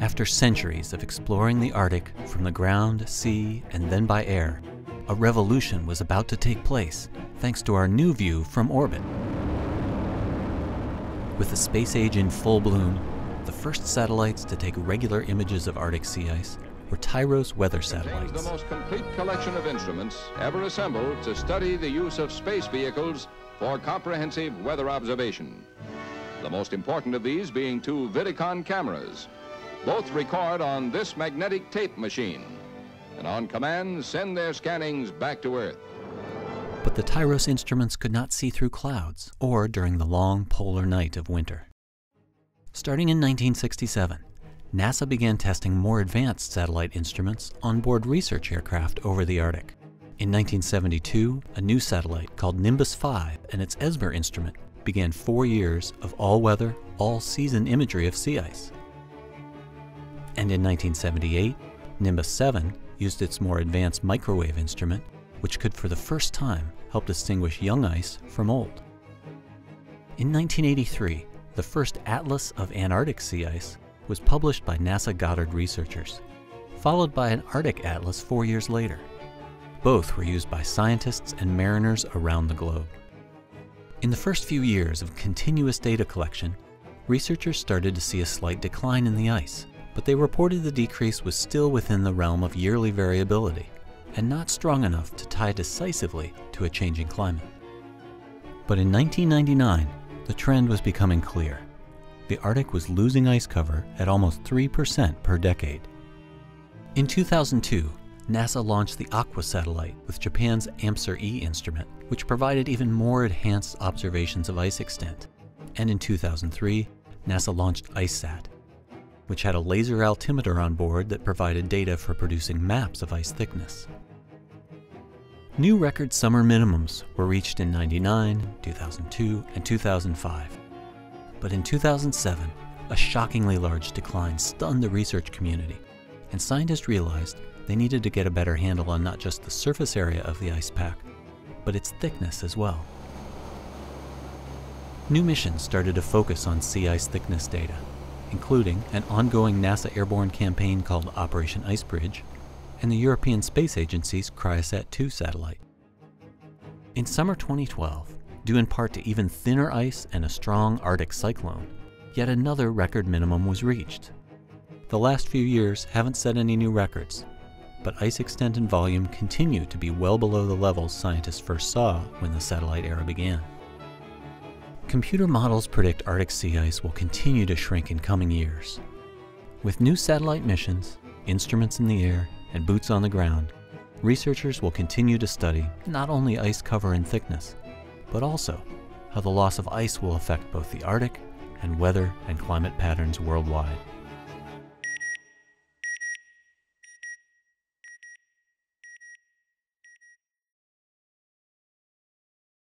After centuries of exploring the Arctic from the ground, sea, and then by air, a revolution was about to take place thanks to our new view from orbit. With the space age in full bloom, the first satellites to take regular images of Arctic sea ice were TIROS weather satellites. The most complete collection of instruments ever assembled to study the use of space vehicles for comprehensive weather observation. The most important of these being two Vidicon cameras. Both record on this magnetic tape machine, and on command send their scannings back to Earth. But the TIROS instruments could not see through clouds or during the long polar night of winter. Starting in 1967, NASA began testing more advanced satellite instruments on board research aircraft over the Arctic. In 1972, a new satellite called Nimbus 5 and its ESMER instrument began 4 years of all-weather, all-season imagery of sea ice. And in 1978, Nimbus 7 used its more advanced microwave instrument, which could for the first time help distinguish young ice from old. In 1983, the first Atlas of Antarctic sea ice was published by NASA Goddard researchers, followed by an Arctic Atlas 4 years later. Both were used by scientists and mariners around the globe. In the first few years of continuous data collection, researchers started to see a slight decline in the ice, but they reported the decrease was still within the realm of yearly variability and not strong enough to tie decisively to a changing climate. But in 1999, the trend was becoming clear. The Arctic was losing ice cover at almost 3% per decade. In 2002, NASA launched the Aqua satellite with Japan's AMSR-E instrument, which provided even more enhanced observations of ice extent. And in 2003, NASA launched IceSat, which had a laser altimeter on board that provided data for producing maps of ice thickness. New record summer minimums were reached in 1999, 2002, and 2005. But in 2007, a shockingly large decline stunned the research community, and scientists realized they needed to get a better handle on not just the surface area of the ice pack, but its thickness as well. New missions started to focus on sea ice thickness data, including an ongoing NASA airborne campaign called Operation Icebridge and the European Space Agency's Cryosat-2 satellite. In summer 2012, due in part to even thinner ice and a strong Arctic cyclone, yet another record minimum was reached. The last few years haven't set any new records, but ice extent and volume continue to be well below the levels scientists first saw when the satellite era began. Computer models predict Arctic sea ice will continue to shrink in coming years. With new satellite missions, instruments in the air, and boots on the ground, researchers will continue to study not only ice cover and thickness, but also how the loss of ice will affect both the Arctic and weather and climate patterns worldwide.